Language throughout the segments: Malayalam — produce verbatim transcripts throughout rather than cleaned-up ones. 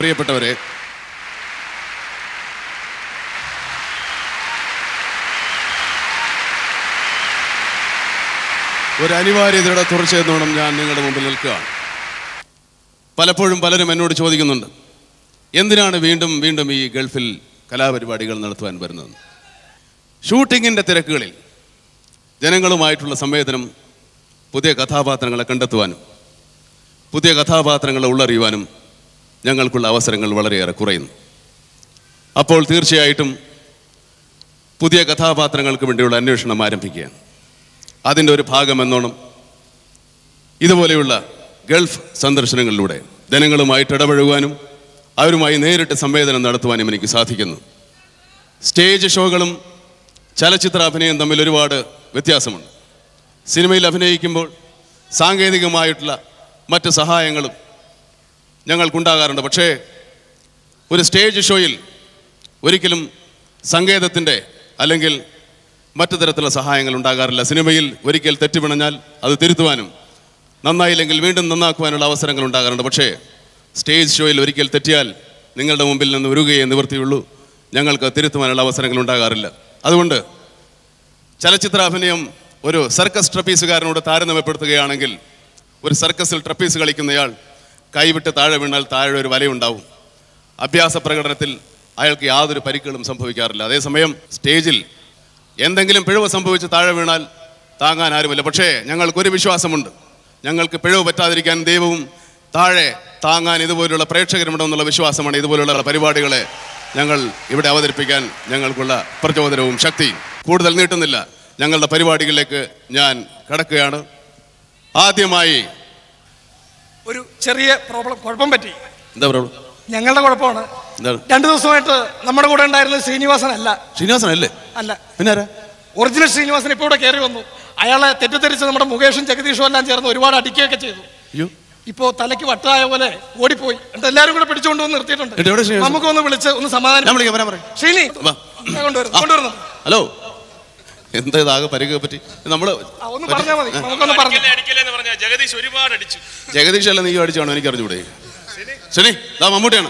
പ്രിയപ്പെട്ടവരെ, ഒരു അനിവാര്യതയുടെ തുടർച്ചയെന്നോണം ഞാൻ നിങ്ങളുടെ മുമ്പിൽ നിൽക്കുകയാണ്. പലപ്പോഴും പലരും എന്നോട് ചോദിക്കുന്നുണ്ട്, എന്തിനാണ് വീണ്ടും വീണ്ടും ഈ ഗൾഫിൽ കലാപരിപാടികൾ നടത്തുവാൻ വരുന്നത്? ഷൂട്ടിങ്ങിൻ്റെ തിരക്കുകളിൽ ജനങ്ങളുമായിട്ടുള്ള സംവേദനം, പുതിയ കഥാപാത്രങ്ങളെ കണ്ടെത്തുവാനും പുതിയ കഥാപാത്രങ്ങളെ ഉള്ളറിയുവാനും ഞങ്ങൾക്കുള്ള അവസരങ്ങൾ വളരെയേറെ കുറയുന്നു. അപ്പോൾ തീർച്ചയായിട്ടും പുതിയ കഥാപാത്രങ്ങൾക്ക് വേണ്ടിയുള്ള അന്വേഷണം ആരംഭിക്കുകയാണ്. അതിൻ്റെ ഒരു ഭാഗമെന്നോണം ഇതുപോലെയുള്ള ഗൾഫ് സന്ദർശനങ്ങളിലൂടെ ജനങ്ങളുമായിട്ട് ഇടപഴകുവാനും അവരുമായി നേരിട്ട് സംവേദനം നടത്തുവാനും എനിക്ക് സാധിക്കുന്നു. സ്റ്റേജ് ഷോകളും ചലച്ചിത്ര അഭിനയം തമ്മിൽ ഒരുപാട് വ്യത്യാസമുണ്ട്. സിനിമയിൽ അഭിനയിക്കുമ്പോൾ സാങ്കേതികമായിട്ടുള്ള മറ്റ് സഹായങ്ങളും ഞങ്ങൾക്കുണ്ടാകാറുണ്ട്. പക്ഷേ ഒരു സ്റ്റേജ് ഷോയിൽ ഒരിക്കലും സങ്കേതത്തിൻ്റെ അല്ലെങ്കിൽ മറ്റു തരത്തിലുള്ള സഹായങ്ങൾ ഉണ്ടാകാറില്ല. സിനിമയിൽ ഒരിക്കൽ തെറ്റുപിണഞ്ഞാൽ അത് തിരുത്തുവാനും നന്നായില്ലെങ്കിൽ വീണ്ടും നന്നാക്കുവാനുള്ള അവസരങ്ങൾ ഉണ്ടാകാറുണ്ട്. പക്ഷേ സ്റ്റേജ് ഷോയിൽ ഒരിക്കൽ തെറ്റിയാൽ നിങ്ങളുടെ മുമ്പിൽ നിന്ന് വരികയേ നിവൃത്തിയുള്ളൂ. ഞങ്ങൾക്ക് തിരുത്തുവാനുള്ള അവസരങ്ങൾ ഉണ്ടാകാറില്ല. അതുകൊണ്ട് ചലച്ചിത്ര അഭിനയം ഒരു സർക്കസ് ട്രപ്പീസുകാരനോട് താരതമ്യപ്പെടുത്തുകയാണെങ്കിൽ, ഒരു സർക്കസിൽ ട്രപ്പീസ് കളിക്കുന്നയാൾ കൈവിട്ട് താഴെ വീണാൽ താഴെ ഒരു വലയുണ്ടാവും. അഭ്യാസ പ്രകടനത്തിൽ അയാൾക്ക് യാതൊരു പരിക്കുകളും സംഭവിക്കാറില്ല. അതേസമയം സ്റ്റേജിൽ എന്തെങ്കിലും പിഴവ് സംഭവിച്ച് താഴെ വീണാൽ താങ്ങാൻ ആരുമില്ല. പക്ഷേ ഞങ്ങൾക്കൊരു വിശ്വാസമുണ്ട്, ഞങ്ങൾക്ക് പിഴവ് പറ്റാതിരിക്കാൻ ദൈവവും താഴെ താങ്ങാൻ ഇതുപോലുള്ള പ്രേക്ഷകരുമുണ്ടെന്നുള്ള വിശ്വാസമാണ് ഇതുപോലുള്ള പരിപാടികളെ ഞങ്ങൾ ഇവിടെ അവതരിപ്പിക്കാൻ ഞങ്ങൾക്കുള്ള പ്രചോദനവും ശക്തിയും. കൂടുതൽ നീട്ടുന്നില്ല, ഞങ്ങളുടെ പരിപാടികളിലേക്ക് ഞാൻ കടക്കുകയാണ്. ആദ്യമായി ഒരു ചെറിയ പ്രോബ്ലം കുഴപ്പം പറ്റി. എന്താ പ്രോബ്ലം? ഞങ്ങളുടെ കുഴപ്പമാണ്. രണ്ടു ദിവസമായിട്ട് നമ്മുടെ കൂടെ ഉണ്ടായിരുന്നത് ശ്രീനിവാസൻ അല്ല. ശ്രീനിവാസൻ അല്ലേ? അല്ല. പിന്നെ ഒറിജിനൽ ശ്രീനിവാസൻ ഇപ്പോൾ ഇവിടെ കയറി വന്നു. അയാളെ തെറ്റിദ്ധരിച്ച് നമ്മുടെ മുകേഷും ജഗദീഷും എല്ലാം ചേർന്ന് ഒരുപാട് അടിക്കുകയൊക്കെ ചെയ്തു. ഇപ്പോ തലയ്ക്ക് വട്ടായ പോലെ ഓടിപ്പോയി. എന്നിട്ട് എല്ലാവരും കൂടെ പിടിച്ചുകൊണ്ട് വന്ന് നിർത്തിയിട്ടുണ്ട്. നമുക്കൊന്ന് വിളിച്ച് ഒന്ന് സമാധാനം. ശ്രീനി കൊണ്ടുവരുന്നു. ഹലോ, എന്താ ഇതാകെ പരിക്ക് പറ്റി? നമ്മള് ഒന്ന് പറഞ്ഞാൽ മതി. നമുക്കൊന്ന് പറഞ്ഞു. ജഗദീഷ് ഒരുപാട് അടിച്ചു. ജഗദീഷ് അല്ല നീ അടിച്ചാണോ? എനിക്ക് അറിഞ്ഞൂടെ? ശനി ദാ മമ്മൂട്ടിയാണ്.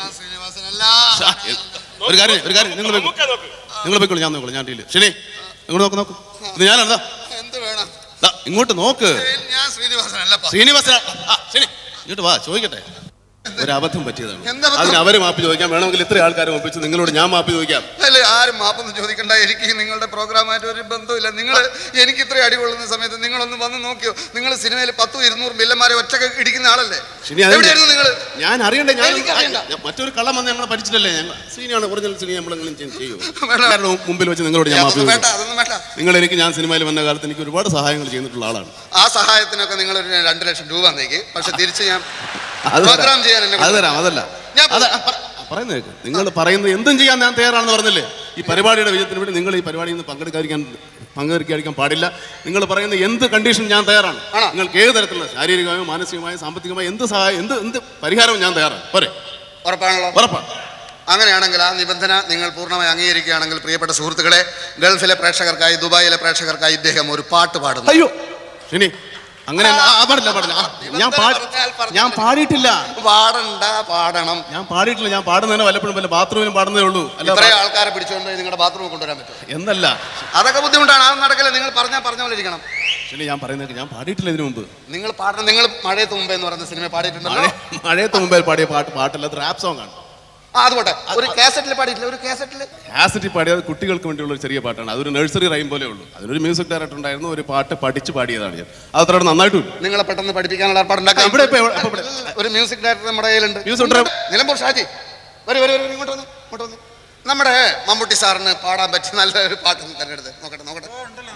ഒരു കാര്യം ഒരു കാര്യം നിങ്ങൾ നിങ്ങൾ പോയിക്കോളൂ, ഞാൻ നോക്കോളൂ. ഞാൻ ടീല്. ശനി ഇങ്ങോട്ട് നോക്ക് നോക്ക്. ഇത് ഞാനാണ്. ഇങ്ങോട്ട് നോക്ക്. ശ്രീനിവാസൻ ശനി ഇങ്ങോട്ട് വാ, ചോദിക്കട്ടെ. ഒരു അബദ്ധം പറ്റിയതാണ്. അതിന് അവര് മാപ്പ് ചോദിക്കാം. വേണമെങ്കിൽ ഇത്ര ആൾക്കാരെ ഒപ്പിച്ച് നിങ്ങളോട് ഞാൻ മാപ്പ് ചോദിക്കാം. അല്ല, ആരും മാപ്പൊന്നും ചോദിക്കണ്ട. എനിക്ക് നിങ്ങളുടെ പ്രോഗ്രാമായിട്ട് ഒരു ബന്ധമില്ല. നിങ്ങൾ എനിക്ക് ഇത്ര അടി കൊള്ളുന്ന സമയത്ത് നിങ്ങളൊന്ന് വന്ന് നോക്കിയോ? നിങ്ങൾ സിനിമയിൽ പത്തും ഇരുന്നൂറും വില്ലന്മാരെ ഒറ്റക്ക് ഇടിക്കുന്ന ആളല്ലേ? നിങ്ങൾ ഞാൻ അറിയണ്ടേ? ഞാൻ മറ്റൊരു കള്ളം വന്ന് ഞങ്ങളെ പഠിച്ചിട്ടല്ലേ? ഞങ്ങൾ സീനിയാണ്, ഒറിജിനൽ സിനി നമ്മളെങ്കിലും ചെയ്യും. മുമ്പിൽ വെച്ച് നിങ്ങളോട് ഞാൻ മാപ്പ് ചോദിക്കാം. നിങ്ങൾ എനിക്ക് ഞാൻ സിനിമയിൽ വന്ന കാലത്ത് എനിക്ക് ഒരുപാട് സഹായങ്ങൾ ചെയ്തിട്ടുള്ള ആളാണ്. ആ സഹായത്തിനൊക്കെ നിങ്ങൾ ഒരു രണ്ട് ലക്ഷം രൂപ തന്നേക്ക്. പക്ഷെ തിരിച്ച് ഞാൻ പ്രോഗ്രാം ചെയ്യാൻ അത് തരാം. അതല്ല പറയുന്നത് കേൾക്ക്. നിങ്ങൾ പറയുന്നത് എന്തും ചെയ്യാൻ ഞാൻ തയ്യാറാണെന്ന് പറഞ്ഞില്ലേ? ഈ പരിപാടിയുടെ വിജയത്തിന് വേണ്ടി നിങ്ങൾ ഈ പരിപാടിയിൽ നിന്ന് പങ്കെടുക്കാതിരിക്കാൻ പങ്കെടുക്കാതിരിക്കാൻ പാടില്ല. നിങ്ങൾ പറയുന്ന എന്ത് കണ്ടീഷൻ ഞാൻ തയ്യാറാണ്. നിങ്ങൾക്ക് ഏത് തരത്തിലുള്ള ശാരീരികമായോ മാനസികമായോ സാമ്പത്തികമായോ എന്ത് സഹായം എന്ത് എന്ത് പരിഹാരവും ഞാൻ തയ്യാറാണ്. പോരെ? ഉറപ്പാണല്ലോ? ഉറപ്പാണ്. അങ്ങനെയാണെങ്കിൽ ആ നിബന്ധന നിങ്ങൾ പൂർണ്ണമായി അംഗീകരിക്കുകയാണെങ്കിൽ പ്രിയപ്പെട്ട സുഹൃത്തുക്കളെ, ഗൾഫിലെ പ്രേക്ഷകർക്കായി ദുബായിലെ പ്രേക്ഷകർക്കായി ഇദ്ദേഹം ഒരു പാട്ട് പാടുന്നു. അയ്യോ ശനി, അങ്ങനെ പാടില്ല പാടില്ല. ഞാൻ ഞാൻ പാടിയിട്ടില്ല. പാടണ്ട, പാടണം. ഞാൻ പാടിയിട്ടില്ല. ഞാൻ പാടുന്നതിന് വല്ലപ്പോഴും വല്ല ബാത്റൂമിലും പാടുന്നേ ഉള്ളൂ. ഇത്രേ ആൾക്കാരെ പിടിച്ചുകൊണ്ട് നിങ്ങളുടെ ബാത്റൂമിൽ കൊണ്ടുവരാൻ പറ്റും എന്നല്ല. അതൊക്കെ ബുദ്ധിമുട്ടാണ്. അത് നടക്കില്ല. നിങ്ങൾ പറഞ്ഞാൽ പറഞ്ഞ പോലെ ഇരിക്കണം. ശരി, ഞാൻ പറയുന്നത് ഞാൻ പാടിയിട്ടില്ല ഇതിനു മുമ്പ്. നിങ്ങൾ പാടണം. നിങ്ങൾ മഴയത്ത് മുമ്പേ എന്ന് പറയുന്ന സിനിമ പാടിയിട്ടുണ്ടല്ലോ. മഴയത്ത് മുമ്പേ പാടിയ പാട്ട് പാട്ടല്ല, അത് റാപ്പ് സോങ് ആണ്. അതുകൊട്ടെ ഒരു കാസറ്റിൽ പാടിയിട്ടില്ല. ഒരു കാസറ്റിൽ കാസറ്റിൽ പാടിയത് കുട്ടികൾക്ക് വേണ്ടിയുള്ള ഒരു ചെറിയ പാട്ടാണ്. അതൊരു നഴ്സറി റൈം പോലെ ഉള്ളൂ. അതിനൊരു മ്യൂസിക് ഡയറക്ടർ ഉണ്ടായിരുന്നു. ഒരു പാട്ട് പഠിച്ച് പാടിയതാണ് ഞാൻ. അത് അത്ര നന്നായിട്ടും നിങ്ങളെ പെട്ടെന്ന് പഠിപ്പിക്കാനുള്ള ഏർപ്പാടുണ്ടാക്കാം. ഇവിടെ ഒരു മ്യൂസിക് ഡയറക്ടർ നമ്മുടെ കയ്യിലുണ്ട്. നിലമ്പൂർ ഷാജി, വരും വരും വരും ഇങ്ങോട്ട് വന്ന് ഇങ്ങോട്ട് വന്ന് നമ്മുടെ മമ്മൂട്ടി സാറിന് പാടാൻ പറ്റിയ നല്ലൊരു പാട്ട് തിരഞ്ഞെടുത്ത് നോക്കട്ടെ നോക്കട്ടെ.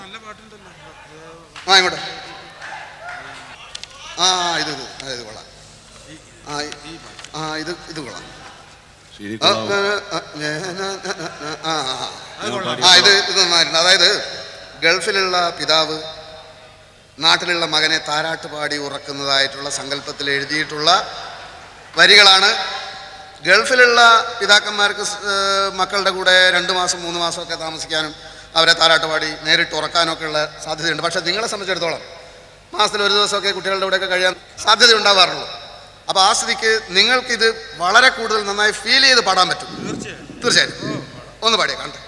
ആ ഇങ്ങോട്ട്. ആ ഇത് ഇത് ഇത് കൊള്ളാം. ആ ആ ഇത് ഇത് കൊള്ളാം. ആ ഇത് ഇത് നന്നായിരുന്നു. അതായത് ഗൾഫിലുള്ള പിതാവ് നാട്ടിലുള്ള മകനെ താരാട്ട് പാടി ഉറക്കുന്നതായിട്ടുള്ള സങ്കല്പത്തിൽ എഴുതിയിട്ടുള്ള വരികളാണ്. ഗൾഫിലുള്ള പിതാക്കന്മാർക്ക് മക്കളുടെ കൂടെ രണ്ട് മാസം മൂന്ന് മാസമൊക്കെ താമസിക്കാനും അവരെ താരാട്ട് പാടി നേരിട്ട് ഉറക്കാനൊക്കെ ഉള്ള സാധ്യതയുണ്ട്. പക്ഷേ നിങ്ങളെ സംബന്ധിച്ചിടത്തോളം മാസത്തിൽ ഒരു ദിവസമൊക്കെ കുട്ടികളുടെ കൂടെയൊക്കെ കഴിയാൻ സാധ്യത ഉണ്ടാവാറുള്ളൂ. അപ്പോൾ ആ സ്ഥിതിക്ക് നിങ്ങൾക്കിത് വളരെ കൂടുതൽ നന്നായി ഫീൽ ചെയ്ത് പാടാൻ പറ്റും. തീർച്ചയായും ഒന്ന് പാടിയേ കാണട്ടെ.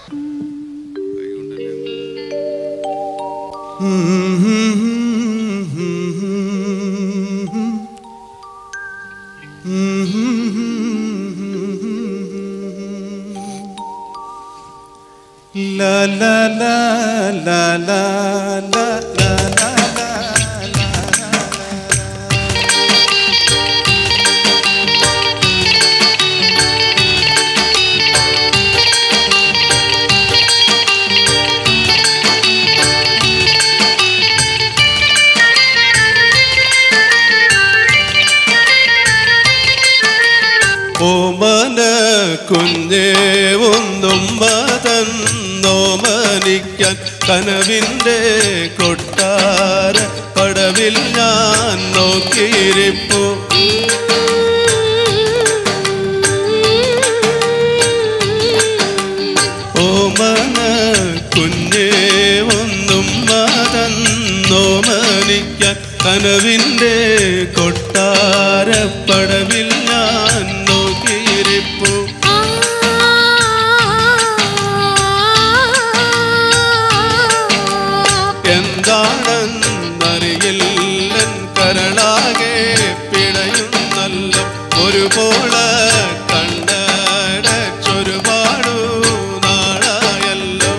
La la la la la la la la. ഓമന കുഞ്ഞേ ഒന്നും തന്നോമനിക്കാൻ കനവിൻ്റെ കൊട്ടാര പടവിൽ ഞാൻ നോക്കിയിരിപ്പു. ഓമന കുഞ്ഞേ ഒന്നും തന്നോമനിക്കാൻ കനവിൻ്റെ കൊട്ടാര പടവിൽ ഞാൻ നോക്കിയിരിപ്പു. എന്താണെന്നറിയില്ലൻ കരളാകെ പിടയുന്നല്ല ഒരുപോള കണ്ടടച്ചൊരുപാടു നാളായല്ലോ.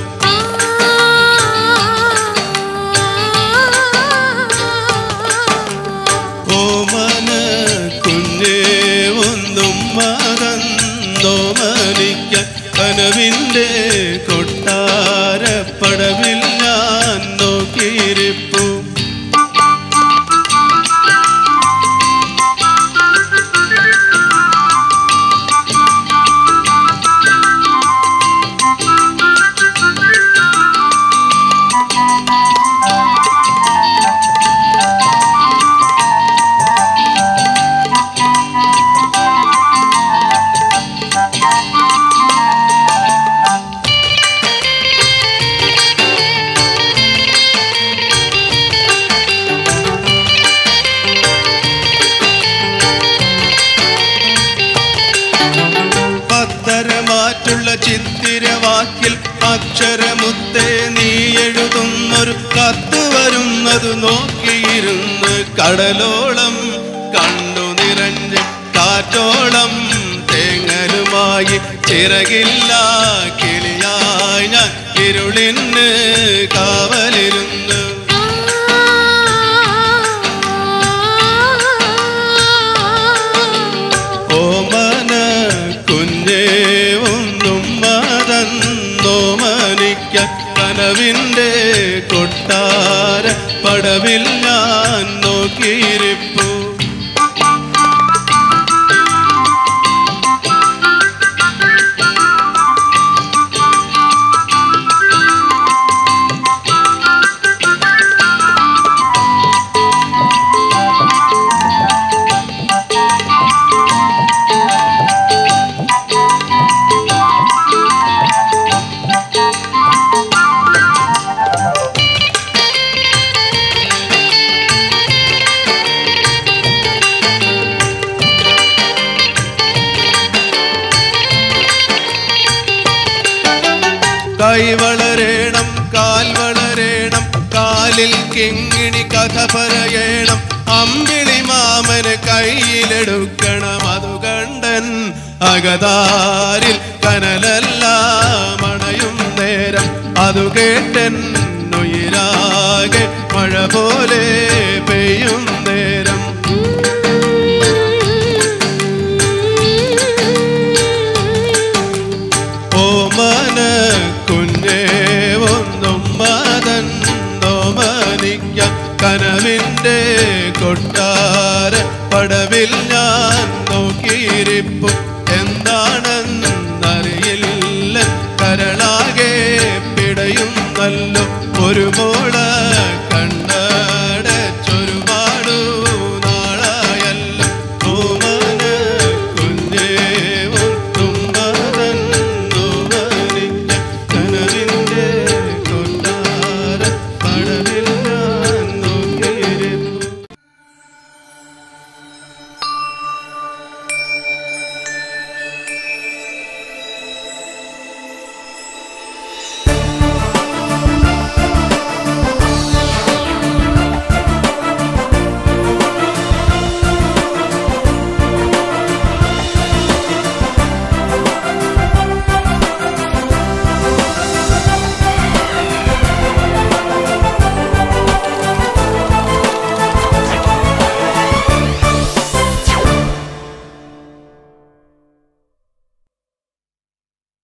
ഓമന കുഞ്ഞേ ഒന്നും മറന്നോമനിക്കാൻ കനവിൻ്റെ കൊട്ടാര പടവിൽ ഞാൻ നോക്കിയിരിപ്പു. പത്തരമാറ്റുള്ള ചിത്തിരവാക്കിൽ അക്ഷരമുത്തേ നീ എഴുതുന്നൊരു കത്ത് വരുന്നതു നോക്കിയിരുന്ന് കടലോളം കണ്ണു നിറഞ്ഞ് കാറ്റോളം തേങ്ങലുമായി ചിറകില്ല കിളിയായി ഞാൻ ഇരുളിന് കാവലിരുന്ന്. ഓമന കുഞ്ഞേ ഒന്നും മറന്നോമനിക്കാൻ കനവിൻ്റെ കൊട്ടാര പടവിൽ ഞാൻ നോക്കിയിരിപ്പു. കൈ വളരേണം കാൽ വളരേണം കാലിൽ കിങ്ങിണി കഥ പറയണം അമ്പിളി മാമന് കയ്യിലെടുക്കണം അതു കണ്ടൻ അകതാരിൽ കനലെല്ലാം അണയും നേരം അതു കേട്ടൻ ഉയിരാകെ മഴ പോലെ പെയ്യും നേരം. ഓമന കുഞ്ഞേ ഒന്നും മറന്നോമനിക്കാൻ കനവിൻ്റെ കൊട്ടാര പടവിൽ ഞാൻ നോക്കിയിരിപ്പു. എന്താണ്